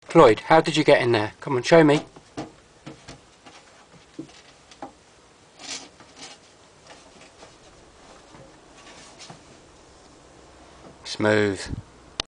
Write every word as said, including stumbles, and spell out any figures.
Floyd, how did you get in there? Come on, show me. Smooth.